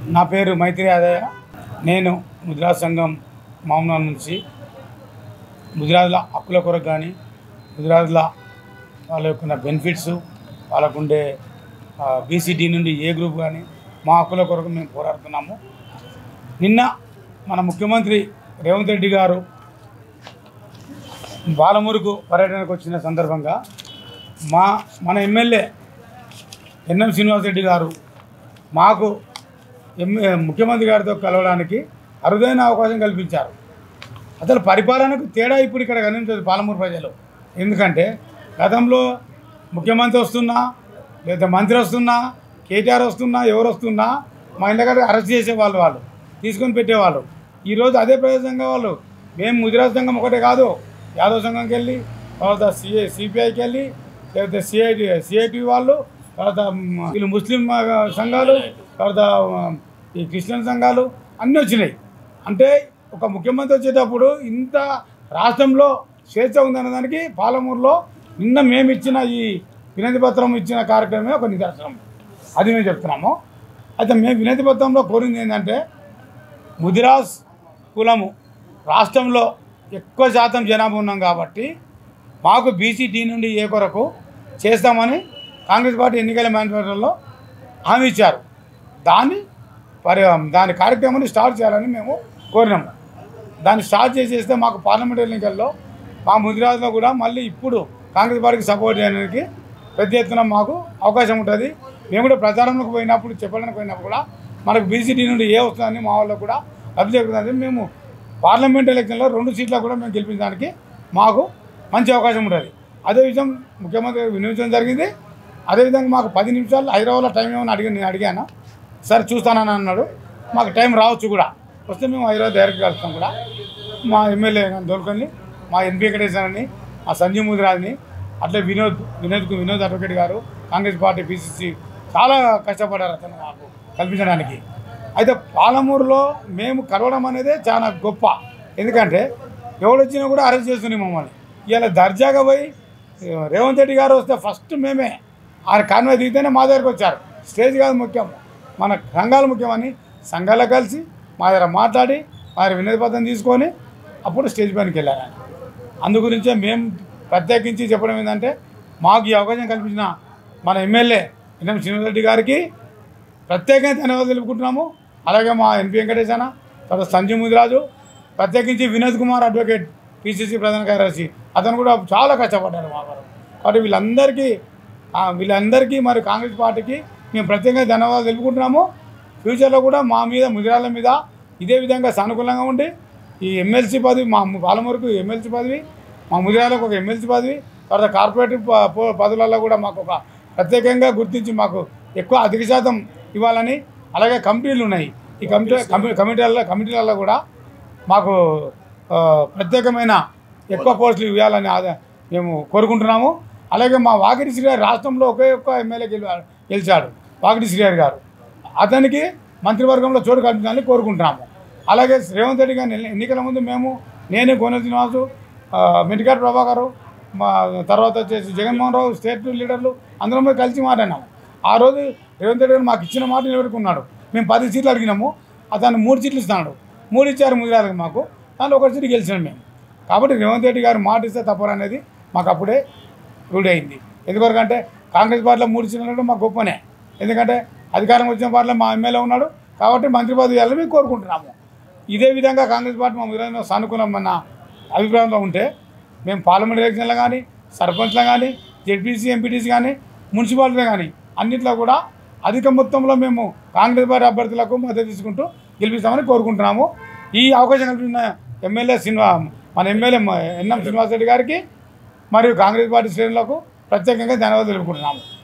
నా పేరు మైత్రి యాదయ్య. నేను ముదిరాజ్ సంఘం మామూలు నుంచి ముదిరాజుల హక్కుల కొరకు కానీ ముదిరాజుల వాళ్ళ యొక్క బెనిఫిట్స్ వాళ్ళకుండే బీసీడీ నుండి ఏ గ్రూప్ కానీ మా హక్కుల కొరకు మేము పోరాడుతున్నాము. నిన్న మన ముఖ్యమంత్రి రేవంత్ రెడ్డి గారు పాలమూరుకు పర్యటనకు వచ్చిన సందర్భంగా మన ఎమ్మెల్యే ఎన్ఎం శ్రీనివాసరెడ్డి గారు మాకు ముఖ్యమంత్రి గారితో కలవడానికి అరుదైన అవకాశం కల్పించారు. అసలు పరిపాలనకు తేడా ఇప్పుడు ఇక్కడ కనిపించదు పాలమూరు ప్రజలు. ఎందుకంటే గతంలో ముఖ్యమంత్రి వస్తున్నా లేదా మంత్రి వస్తున్నా కేటీఆర్ వస్తున్నా ఎవరు వస్తున్నా మా ఇంటి దగ్గర అరెస్ట్ చేసేవాళ్ళు, వాళ్ళు తీసుకొని పెట్టేవాళ్ళు. ఈరోజు అదే ప్రదేశంగా వాళ్ళు మేము ముదిరాజ్ సంఘం ఒకటే కాదు, యాదవ్ సంఘంకి వెళ్ళి తర్వాత సిపిఐకి వెళ్ళి లేకపోతే సిఐటి వాళ్ళు తర్వాత వీళ్ళు ముస్లిం సంఘాలు తర్వాత ఈ క్రిస్టియన్ సంఘాలు అన్నీ వచ్చినాయి. అంటే ఒక ముఖ్యమంత్రి వచ్చేటప్పుడు ఇంత రాష్ట్రంలో స్వేచ్ఛ ఉందన్న దానికి పాలమూరులో నిన్న మేము ఇచ్చిన ఈ వినతి పత్రం ఇచ్చిన కార్యక్రమమే ఒక నిదర్శనం. అది మేము చెప్తున్నాము. అయితే మేము వినతి పత్రంలో కోరింది ఏంటంటే ముదిరాజ్ కులము రాష్ట్రంలో ఎక్కువ శాతం జనాభా ఉన్నాం కాబట్టి మాకు బీసీడీ నుండి ఏ కొరకు చేస్తామని కాంగ్రెస్ పార్టీ ఎన్నికల మేనిఫెస్టోలో హామీ ఇచ్చారు. దాని కార్యక్రమాన్ని స్టార్ట్ చేయాలని మేము కోరినాము. దాన్ని స్టార్ట్ చేసేస్తే మాకు పార్లమెంట్ ఎన్నికల్లో మా ముదిరాజులో కూడా మళ్ళీ ఇప్పుడు కాంగ్రెస్ పార్టీకి సపోర్ట్ చేయడానికి పెద్ద ఎత్తున మాకు అవకాశం ఉంటుంది. మేము కూడా ప్రచారంలోకి పోయినప్పుడు చెప్పడానికి పోయినప్పుడు కూడా మనకు బీసీడీ నుండి ఏ వస్తుందని మా వాళ్ళకు కూడా లబ్ధి జరుగుతుంది. మేము పార్లమెంట్ ఎలక్షన్లో 2 సీట్లు కూడా మేము గెలిపించడానికి మాకు మంచి అవకాశం ఉంటుంది. అదే విషయం ముఖ్యమంత్రి వినియోగించడం జరిగింది. అదేవిధంగా మాకు 10 నిమిషాలు హైదరాబాద్లో టైం ఏమని నేను అడిగాను. సరే చూస్తానని అన్నాడు. మాకు టైం రావచ్చు కూడా, వస్తే మేము హైదరాబాద్ డైరెక్ట్ కలుస్తాం కూడా. మా ఎమ్మెల్యే దొరకని మా ఎన్పీ వెంకటేశ్వరని మా సంజయ్ ముదిరాజ్ని అట్లే వినోద్ అడ్వకేట్ గారు కాంగ్రెస్ పార్టీ పిసిసి చాలా కష్టపడ్డారు అతను మాకు కల్పించడానికి. అయితే పాలమూరులో మేము కలవడం అనేది చాలా గొప్ప. ఎందుకంటే ఎవరు వచ్చినా కూడా అరెస్ట్ చేస్తున్నాయి మమ్మల్ని. ఇలా దర్జాగా పోయి రేవంత్ రెడ్డి గారు వస్తే ఫస్ట్ మేమే ఆయన కాన్వాయ్ దిగితేనే మా దగ్గరకు వచ్చారు. స్టేజ్ కాదు ముఖ్యం, మన సంఘాలు ముఖ్యమని సంఘాల్లో కలిసి మా దగ్గర మాట్లాడి మా దగ్గర వినతి పత్రం తీసుకొని అప్పుడు స్టేజ్ పైనకి వెళ్ళారు. అందు గురించే మేము ప్రత్యేకించి చెప్పడం ఏంటంటే మాకు ఈ అవకాశం కల్పించిన మన ఎమ్మెల్యే ఎన్ఎం శ్రీనివాసరెడ్డి గారికి ప్రత్యేకంగా ధన్యవాదాలు తెలుపుకుంటున్నాము. అలాగే మా ఎన్పీ వెంకటేశ్వర తర్వాత సంజయ్ ముదిరాజు ప్రత్యేకించి వినోద్ కుమార్ అడ్వకేట్ పిసిసి ప్రధాన కార్యదర్శి అతను కూడా చాలా కష్టపడ్డారు మా వారు. కాబట్టి వీళ్ళందరికీ మరి కాంగ్రెస్ పార్టీకి మేము ప్రత్యేకంగా ధన్యవాదాలు తెలుపుకుంటున్నాము. ఫ్యూచర్లో కూడా మా మీద ముదిరాళ్ళ మీద ఇదే విధంగా సానుకూలంగా ఉండి ఈ ఎమ్మెల్సీ పదవి మా పాలమూరుకు ఎమ్మెల్సీ పదవి మా ముదిరాళ్ళకు ఒక ఎమ్మెల్సీ పదవి తర్వాత కార్పొరేటివ్ పదవులలో కూడా మాకు ఒక ప్రత్యేకంగా గుర్తించి మాకు ఎక్కువ అధిక శాతం ఇవ్వాలని అలాగే కమిటీలు ఉన్నాయి. ఈ కమిటీలలో కూడా మాకు ప్రత్యేకమైన ఎక్కువ పోస్టులు ఇవ్వాలని మేము కోరుకుంటున్నాము. అలాగే మా వాకిటి శ్రీగారు రాష్ట్రంలో ఒకే ఒక్క ఎమ్మెల్యే గెలిచాడు వాకిటి శ్రీగారు గారు, అతనికి మంత్రివర్గంలో చోటు కల్పించాలని కోరుకుంటున్నాము. అలాగే రేవంత్ రెడ్డి గారి ఎన్నికల ముందు నేను కోనెల శ్రీనివాసు మెటికాటి ప్రభాకరు మా తర్వాత వచ్చేసి జగన్మోహన్ రావు స్టేట్ లీడర్లు అందరం మీద కలిసి మాట్లాడినాము. ఆ రోజు రేవంత్ రెడ్డి గారు మాకు ఇచ్చిన మాట నిలబెట్టుకున్నాడు. మేము 10 సీట్లు అడిగినాము, అతను 3 సీట్లు ఇస్తున్నాడు. 3 ఇచ్చారు ముదిరాలకు, మాకు దాంట్లో 1 సీటు గెలిచినాం మేము. కాబట్టి రేవంత్ రెడ్డి గారు మాట ఇస్తే తప్పరు అనేది మాకు అప్పుడే రూఢి అయింది. ఎందుకంటే కాంగ్రెస్ పార్టీలో 3 సీట్లు ఉండడం మాకు గొప్పనే. ఎందుకంటే అధికారం వచ్చిన పార్టీలో మా ఎమ్మెల్యే ఉన్నాడు కాబట్టి మంత్రి పదవి ఇవ్వాలని మేము కోరుకుంటున్నాము. ఇదే విధంగా కాంగ్రెస్ పార్టీ మా ముదిరాజులో సానుకూలమైన అభిప్రాయంలో ఉంటే మేము పార్లమెంట్ ఎలక్షన్లో కానీ సర్పంచ్లో కానీ జెడ్పీసీ ఎంపీటీసీ కానీ మున్సిపాలిటీలో కానీ అన్నింటిలో కూడా అధిక మొత్తంలో మేము కాంగ్రెస్ పార్టీ అభ్యర్థులకు మద్దతు తీసుకుంటూ గెలిపిస్తామని కోరుకుంటున్నాము. ఈ అవకాశం కల్పించిన మన ఎమ్మెల్యే ఎన్ఎం శ్రీనివాసరెడ్డి గారికి మరియు కాంగ్రెస్ పార్టీ శ్రేణులకు ప్రత్యేకంగా ధన్యవాదాలు తెలుపుకుంటున్నాము.